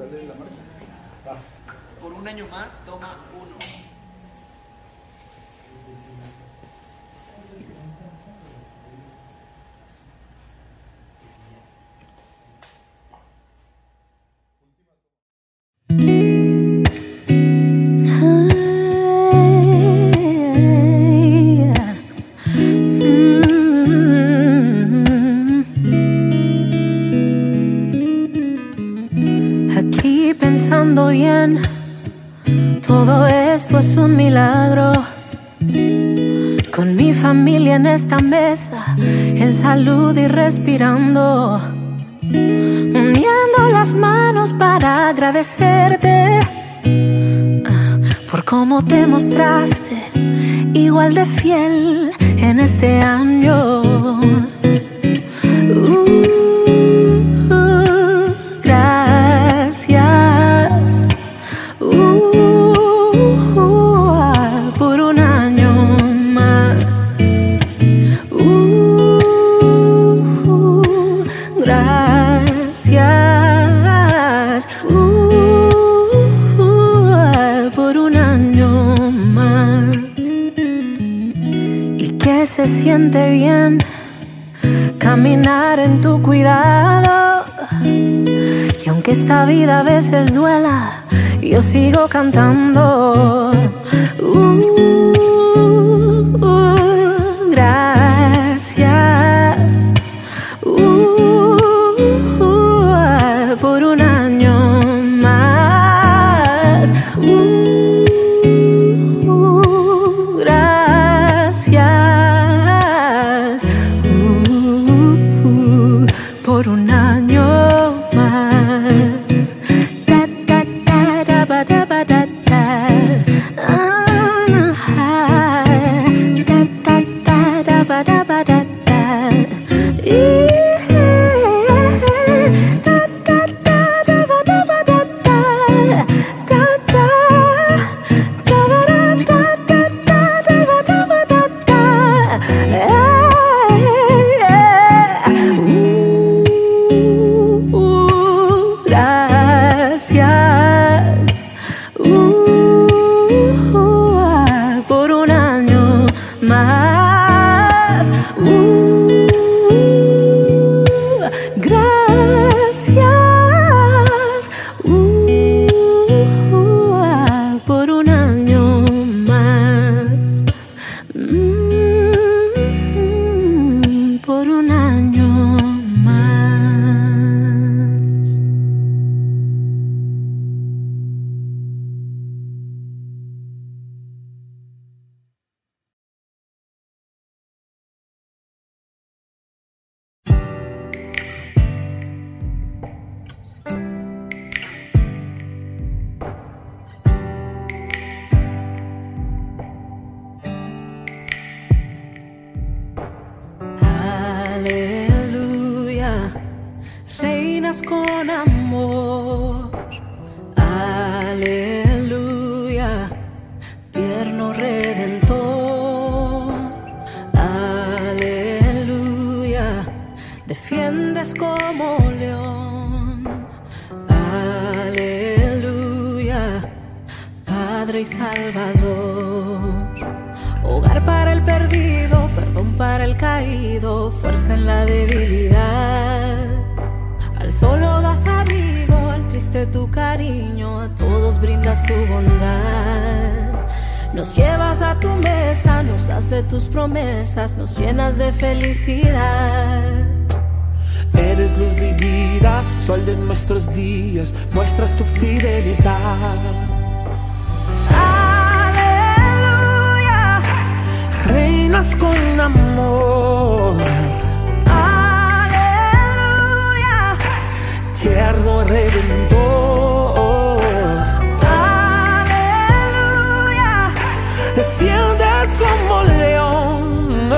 Dale la marcha. Va. Por un año más, toma 1. Aquí pensando bien, todo esto es un milagro. Con mi familia en esta mesa, en salud y respirando, uniendo las manos para agradecerte por cómo te mostraste igual de fiel en este año. Gracias por un año más. Gracias por un año más. Y que se siente bien caminar en tu cuidado. Y aunque esta vida a veces duela, yo sigo cantando. Gracias por un año más. Gracias por un año más. Da, da, da, da, ba, da, ba, da, da. Da, da, da, da, ba, da, ba, da, da. Da, da, da, da, ba, da, ba, da, da. Da, da, da, ba, da, da, da, da, da, ba, da, ba, da, da. Gracias por un año más. Gracias por un año más. Por un año más. Aleluya, reinas con amor. Aleluya, tierno redentor. Aleluya, defiendes como león. Aleluya, Padre y Salvador. Hogar para el perdido, perdón para el caído, fuerza en la debilidad. Al solo das abrigo, al triste tu cariño, a todos brindas tu bondad. Nos llevas a tu mesa, nos das de tus promesas, nos llenas de felicidad. Eres luz y vida, sol de nuestros días, muestras tu fidelidad. Reinas con amor. Aleluya, tierno redentor. Aleluya, defiendes como león.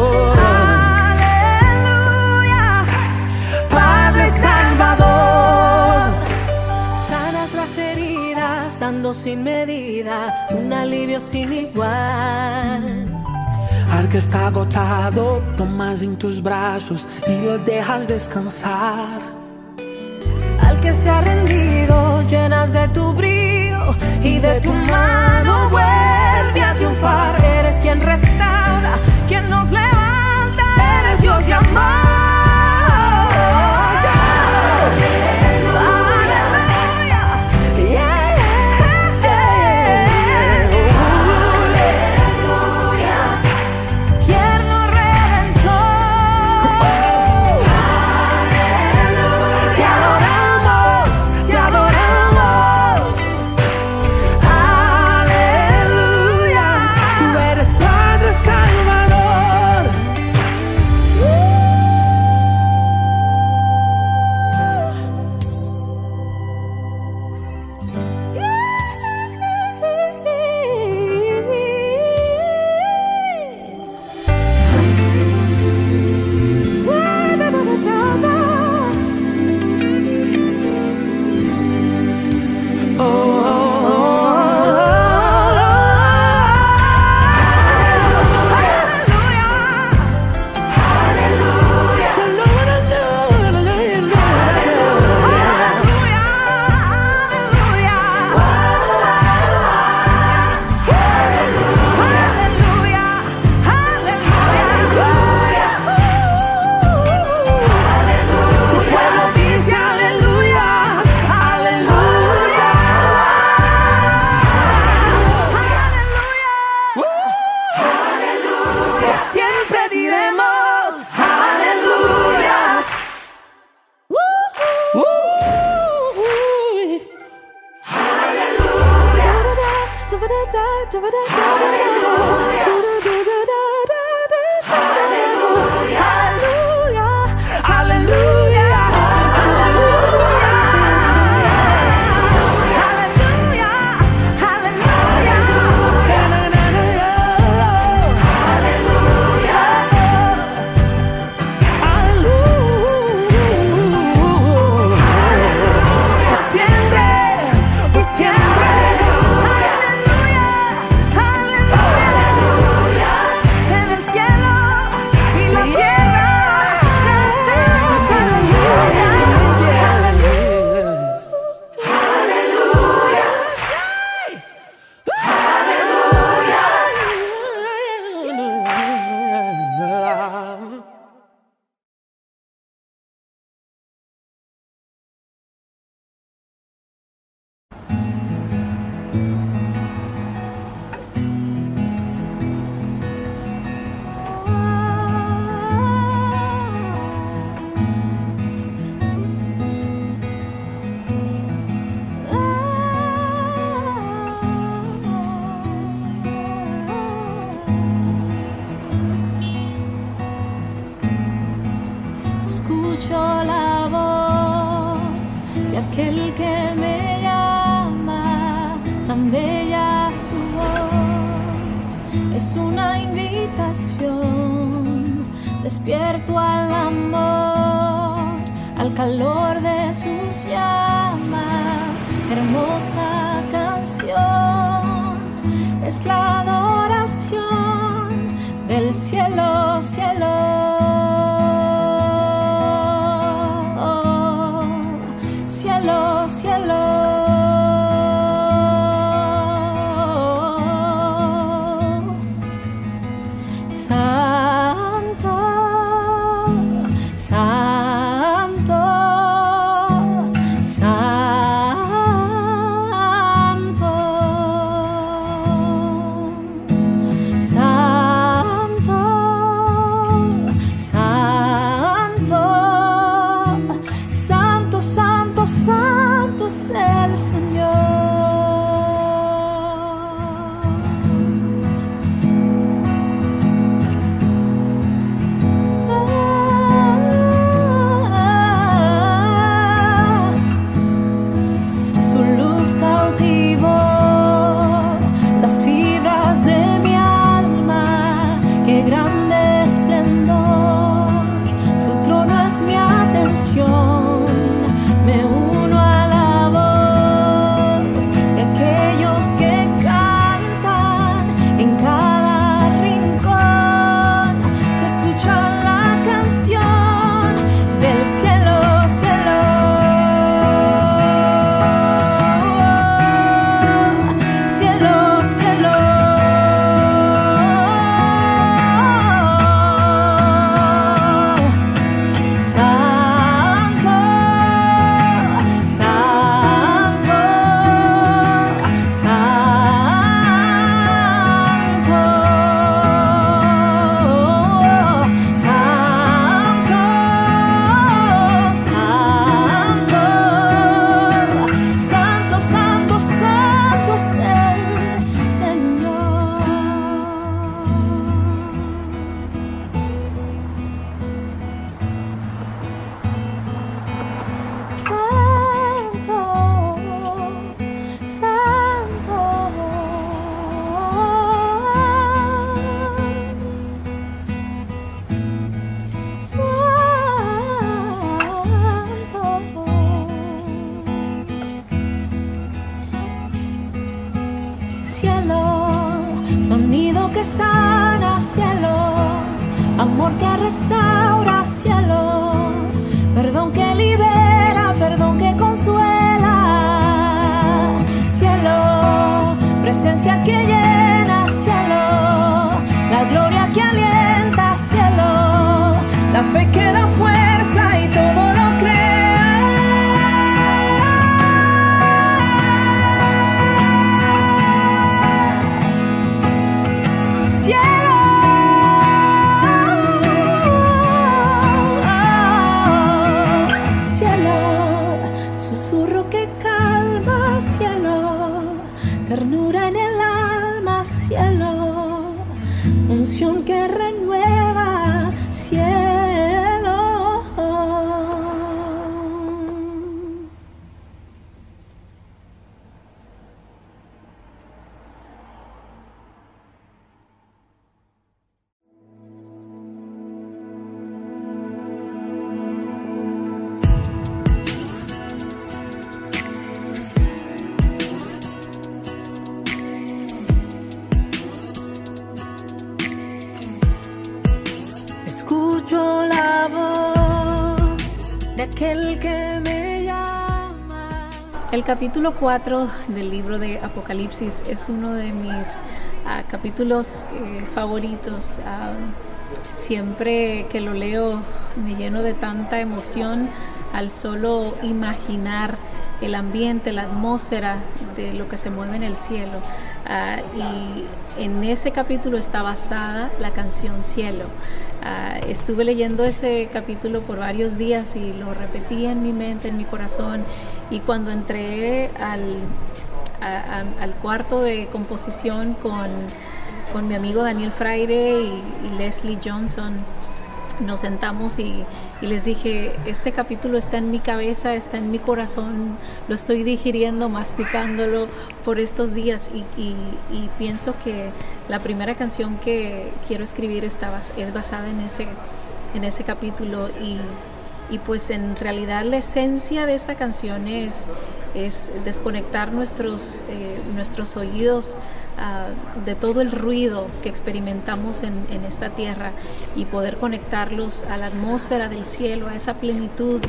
Aleluya, Padre Salvador. sanas las heridas, dando sin medida un alivio sin igual. Al que está agotado, tomas en tus brazos y lo dejas descansar. Al que se ha rendido, Escucho la voz de aquel que me llama, tan bella su voz, es una invitación. Despierto al amor, al calor de sus llamas, hermosa canción, es la adoración del cielo, cielo. Cielo, cielo, santo, santo, santo, santo, santo, santo, santo, santo es el Señor. Su luz cautivó las fibras de mi alma, qué grande esplendor, su trono es mi atención. Me uno a la voz de aquellos que cantan en cada rincón. Se escucha la canción del cielo, cielo. Cielo, cielo. Santo, santo, santo, santo, santo es el Señor. Santo, santo, santo, cielo, sonido que sana, cielo, amor que restaura, cielo, perdón que libera, perdón que consuela, cielo, presencia que llena, cielo, la gloria que alienta, cielo, la fe que da fuerza y todo lo crea. Cielo, cielo, susurro que calma, cielo, ternura en el alma, unción que renueva cielo. Escucho la voz de aquel que me llama. El capítulo 4 del libro de Apocalipsis es uno de mis capítulos favoritos. Siempre que lo leo me lleno de tanta emoción al solo imaginar el ambiente, la atmósfera de lo que se mueve en el cielo. Y en ese capítulo está basada la canción Cielo. Estuve leyendo ese capítulo por varios días y lo repetí en mi mente, en mi corazón, y cuando entré al cuarto de composición con mi amigo Daniel Fraire y Leslie Johnson, nos sentamos y les dije, este capítulo está en mi cabeza, está en mi corazón, lo estoy digiriendo, masticándolo por estos días y pienso que la primera canción que quiero escribir es basada en ese capítulo y pues en realidad la esencia de esta canción es desconectar nuestros oídos de todo el ruido que experimentamos en esta tierra y poder conectarlos a la atmósfera del cielo, a esa plenitud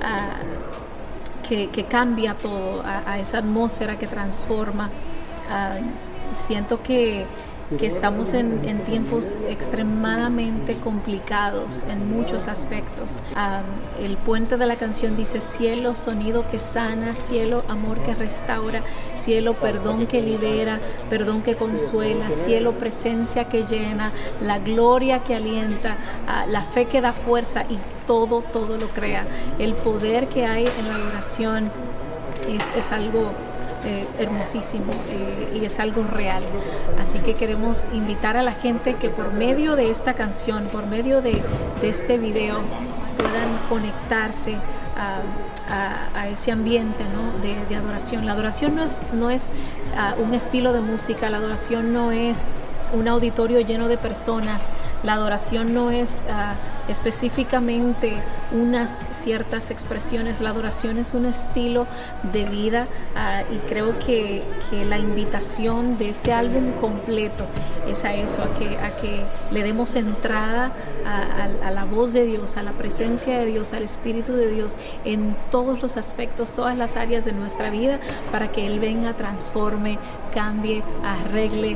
que cambia todo, a esa atmósfera que transforma. Siento que estamos en tiempos extremadamente complicados en muchos aspectos. El puente de la canción dice: cielo, sonido que sana; cielo, amor que restaura; cielo, perdón que libera, perdón que consuela; cielo, presencia que llena; la gloria que alienta, la fe que da fuerza, y todo lo crea. El poder que hay en la adoración es algo hermosísimo y es algo real. Así que queremos invitar a la gente que por medio de esta canción, por medio de este video, puedan conectarse a ese ambiente, ¿no?, de adoración. La adoración no es un estilo de música, la adoración no es un auditorio lleno de personas, la adoración no es específicamente unas ciertas expresiones, la adoración es un estilo de vida, y creo que la invitación de este álbum completo es a eso, a que le demos entrada a la voz de Dios, a la presencia de Dios, al Espíritu de Dios en todos los aspectos, todas las áreas de nuestra vida, para que Él venga, transforme, cambie, arregle.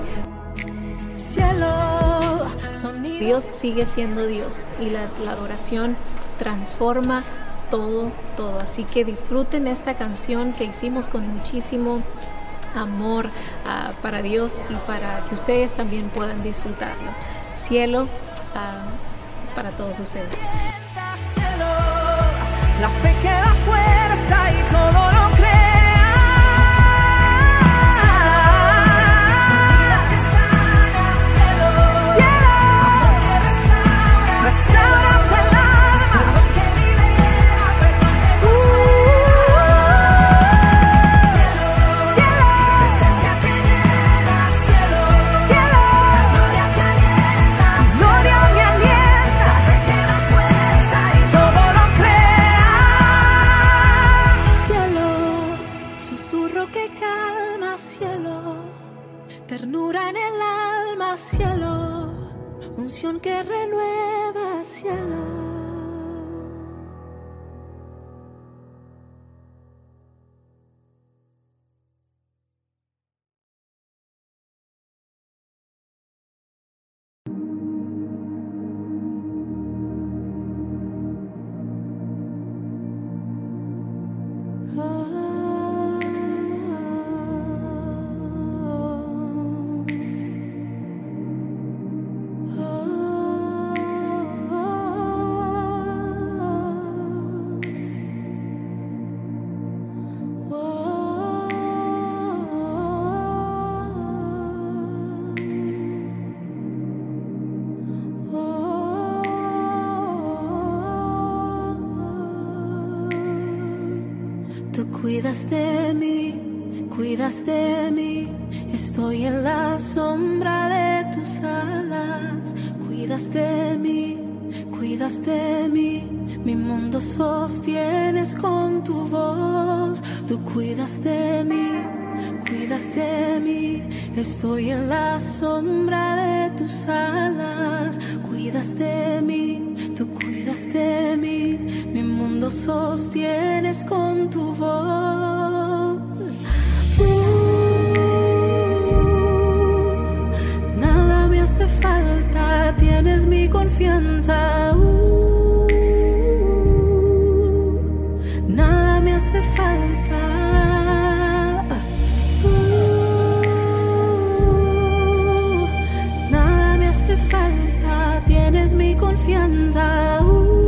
Dios sigue siendo Dios y la adoración transforma todo. Así que disfruten esta canción que hicimos con muchísimo amor para Dios y para que ustedes también puedan disfrutarlo. Cielo para todos ustedes. La fe que da fuerza y todo lo crea. Ternura en el alma, cielo, unción que renueva, cielo. cuidas de mí, cuidas de mí. Estoy en la sombra de tus alas. Cuidas de mí, cuidas de mí. Mi mundo sostienes con tu voz. Tú cuidas de mí, cuidas de mí. Estoy en la sombra de tus alas. Cuidas de mí, tú cuidas de mí. Mi mundo sostienes con tu voz. Nada me hace falta, tienes mi confianza. Nada me hace falta. Nada me hace falta, tienes mi confianza.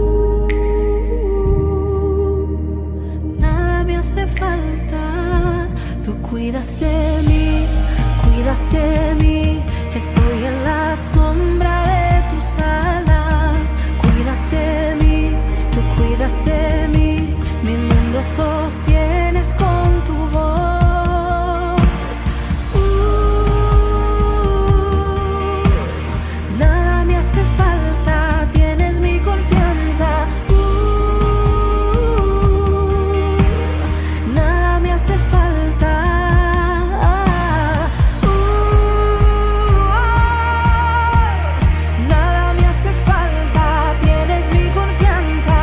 Nada me hace falta. Tú cuidas de mí, cuidas de mí. Estoy en la sombra de tus alas. Cuidas de mí, tú cuidas de mí. Mi mundo sostienes con tu voz. Nada me hace falta, tienes mi confianza. Nada me hace falta. Nada me hace falta, tienes mi confianza.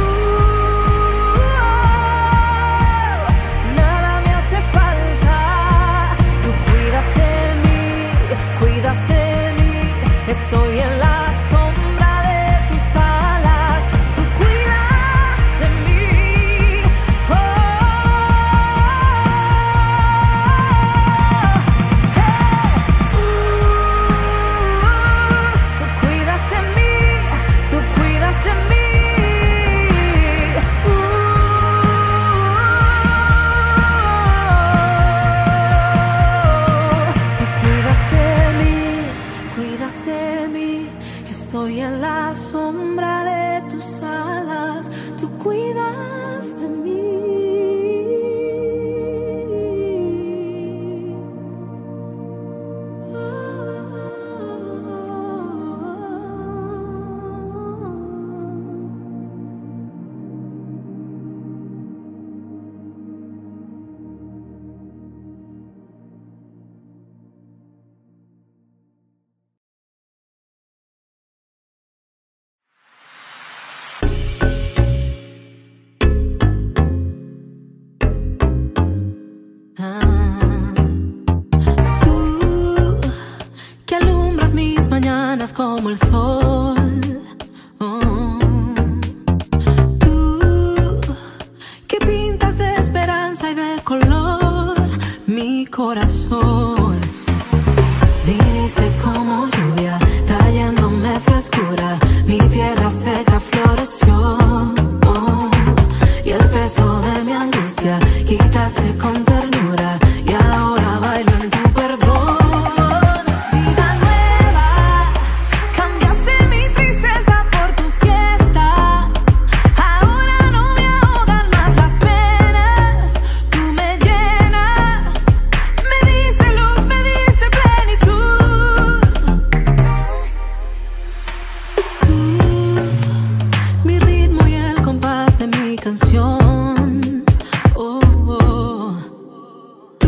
Nada me hace falta. Tú cuidas de mí, cuidas de mí. Estoy en la sombra de tus alas. Tú cuidas de mí. Tú cuidas de mí, tú cuidas de mí. Tú cuidas de mí, cuidas de mí. Estoy en la sombra de tus alas. Tú cuidas de mí. Tú que alumbras mis mañanas como el sol. Tú que pintas de esperanza y de color mi corazón. Viniste como lluvia, trayéndome frescura. Mi tierra seca floreció. Y el peso de mi angustia quitaste con ternura. Y ahora bailo en tu perdón. Vida nueva, cambiaste mi tristeza por tu fiesta. Ahora no me ahogan más las penas. Tú me llenas, me diste luz, me diste plenitud. Tú, mi ritmo y el compás de mi canción.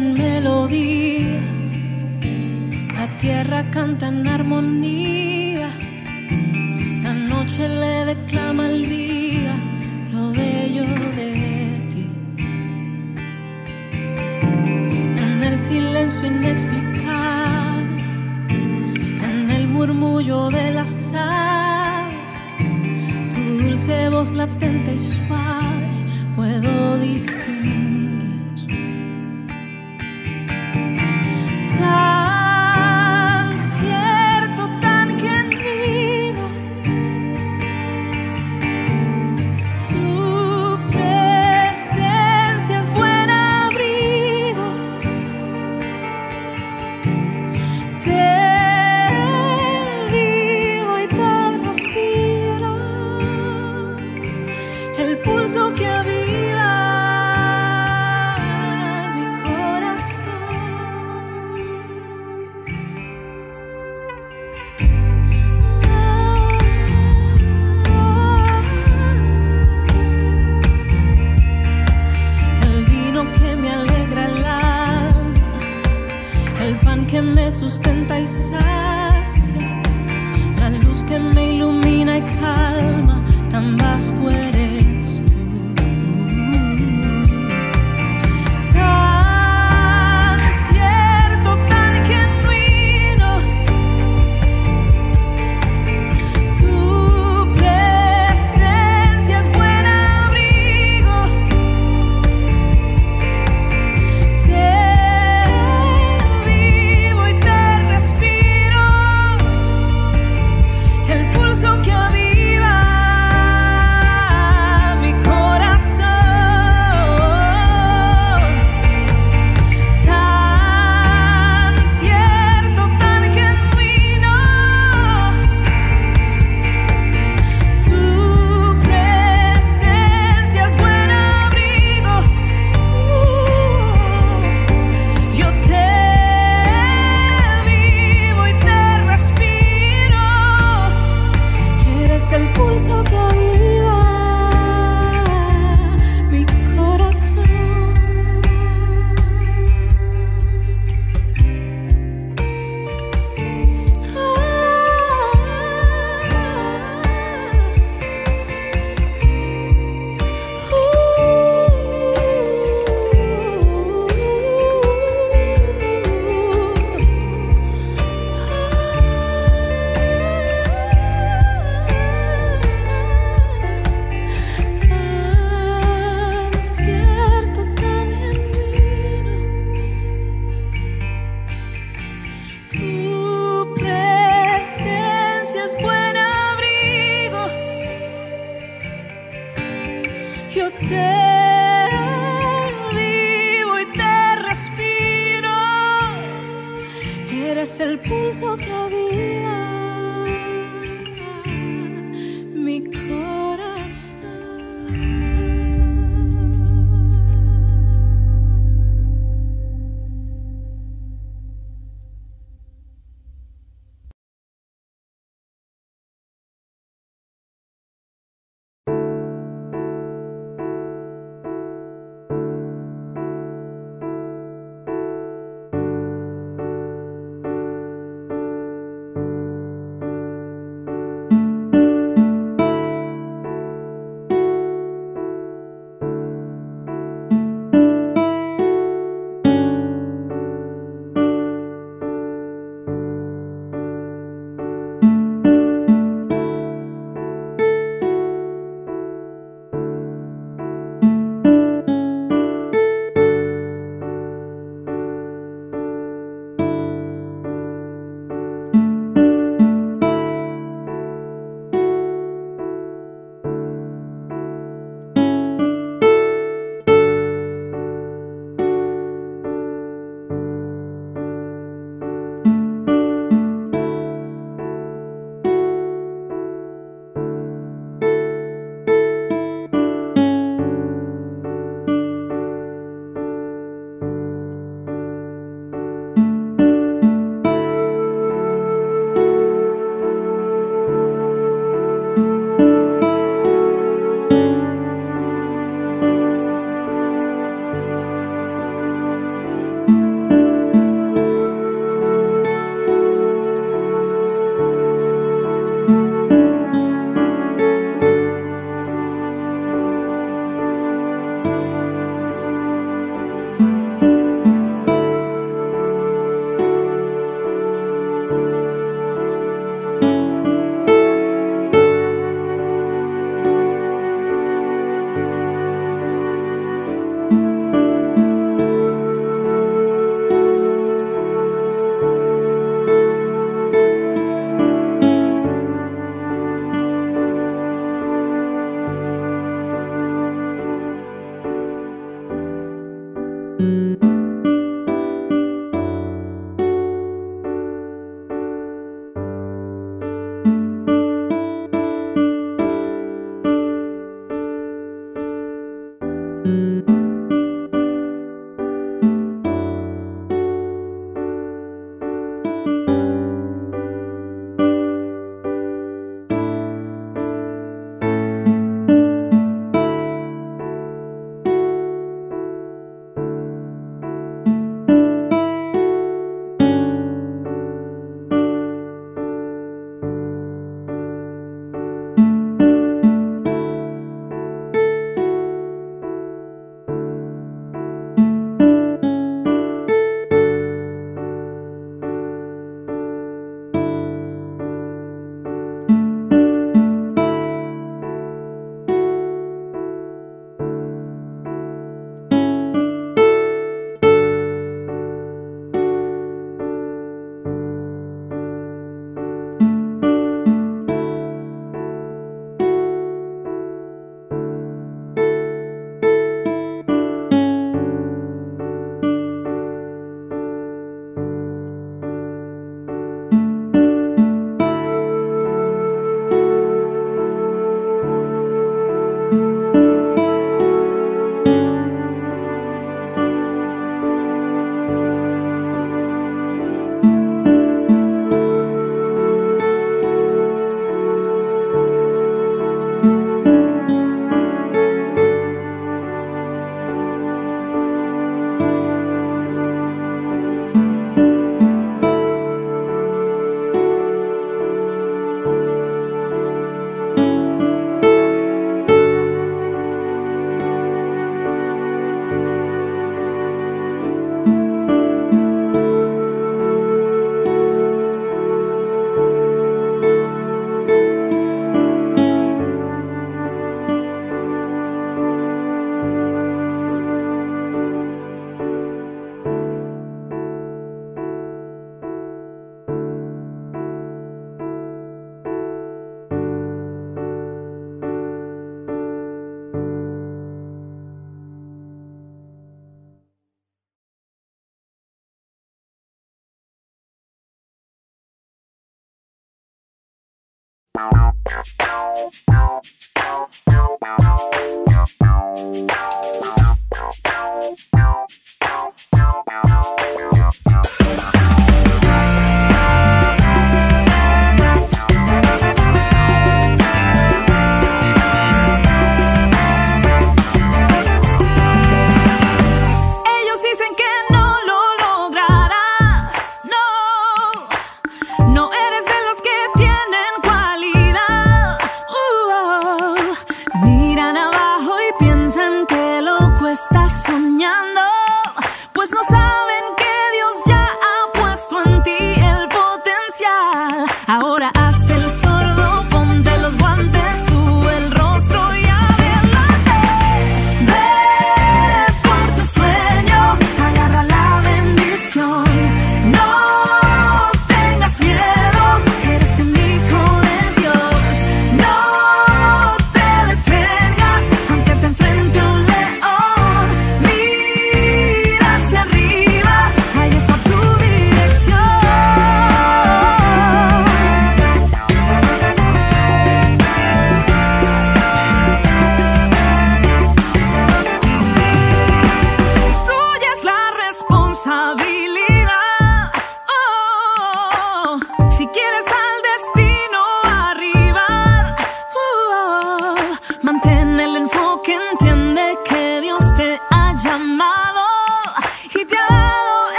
en melodías, la tierra canta en armonía, la noche le declama al día lo bello de ti. En el silencio inexplicable, en el murmullo de las aves, tu dulce voz latente y suave puedo distinguir. Tan cierto, tan genuino, tu presencia es buen abrigo. Te vivo y te respiro, el pulso que aviva mi corazón. El vino que me alegra el alma, el pan que me sustenta y sacia, la luz que me ilumina y calma, tan vasto eres tú. Tan cierto, tan genuino, tu presencia es buen abrigo. Te vivo y te respiro, el pulso que aviva mi corazón. Tan cierto, tan genuino, tu presencia es buen abrigo. Yo te vivo y te respiro, eres el pulso que aviva mi corazón. Tan cierto, tan genuino, tu presencia es buen abrigo. Yo te vivo y te respiro, eres el pulso que aviva mi corazón.